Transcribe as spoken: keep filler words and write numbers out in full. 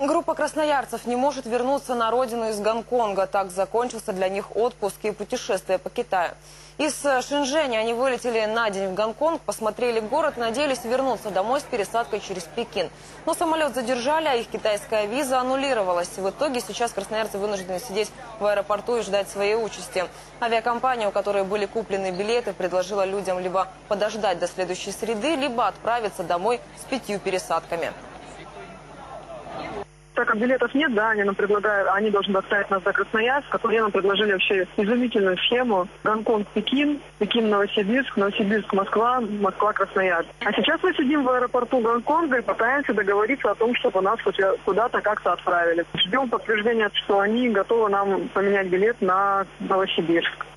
Группа красноярцев не может вернуться на родину из Гонконга. Так закончился для них отпуск и путешествие по Китаю. Из Шэньчжэня они вылетели на день в Гонконг, посмотрели город, надеялись вернуться домой с пересадкой через Пекин. Но самолет задержали, а их китайская виза аннулировалась. В итоге сейчас красноярцы вынуждены сидеть в аэропорту и ждать своей участи. Авиакомпания, у которой были куплены билеты, предложила людям либо подождать до следующей среды, либо отправиться домой с пятью пересадками. Так как билетов нет, да, они нам предлагают, они должны доставить нас до Красноярска, которые нам предложили вообще изумительную схему. Гонконг-Пекин, Пекин-Новосибирск, Новосибирск-Москва, Москва-Красноярск. А сейчас мы сидим в аэропорту Гонконга и пытаемся договориться о том, чтобы нас куда-то как-то отправили. Ждем подтверждения, что они готовы нам поменять билет на Новосибирск.